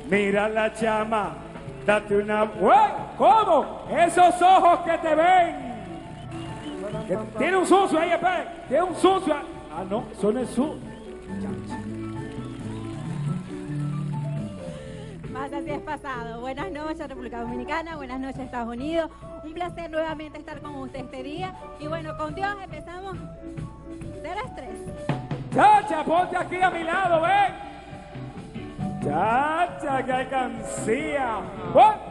Mira la chama, date una... ¡Uy! ¿Cómo? Esos ojos que te ven. Tiene un sucio ahí, espera. Tiene un sucio. Ah, no, eso no es su. Más así es pasado. Buenas noches, República Dominicana. Buenas noches, Estados Unidos. Un placer nuevamente estar con usted este día. Y bueno, con Dios empezamos de las 3. Chacha, ponte aquí a mi lado, ven. Chacha, qué alcancía. ¡Oh!